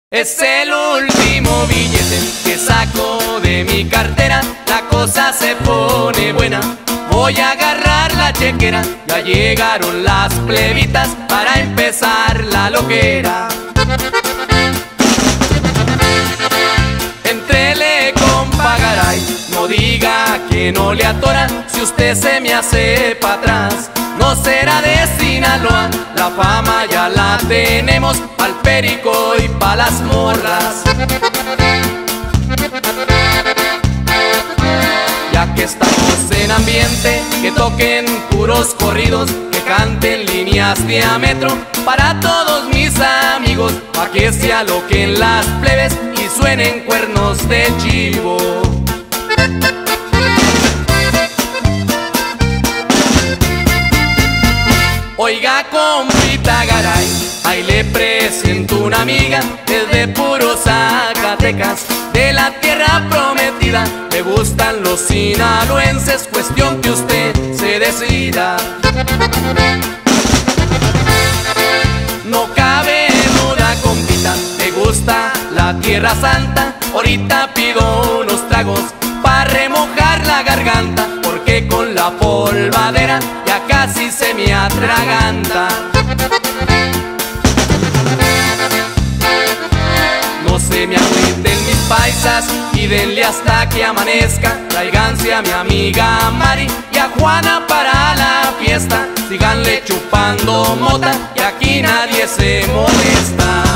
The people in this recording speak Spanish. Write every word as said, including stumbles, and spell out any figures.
Es el último billete que saco de mi cartera, la cosa se pone buena. Voy a agarrar la chequera, ya llegaron las plebitas para empezar la loquera. Entrele compa Garay, no diga que no le atora, si usted se me hace pa' atrás. No será de Sinaloa, la fama ya la tenemos, pa'l perico y pa' las morras. Ya que estamos en ambiente, que toquen puros corridos, que canten líneas de a metro para todos mis amigos, pa' que se aloquen las plebes y suenen cuernos de chivo. Oiga, compita Garay, ahí le presento una amiga, es de puro Zacatecas, de la tierra prometida. Le gustan los sinaloenses, cuestión que usted se decida. No cabe duda, compita, le gusta la tierra santa. Ahorita pido unos tragos pa' remojar la garganta, porque con la polvadera ya casi se me atraganta. No se me agüiten mis paisas y denle hasta que amanezca. Tráiganse a mi amiga Mari y a Juana para la fiesta. Síganle chupando mota y aquí nadie se molesta.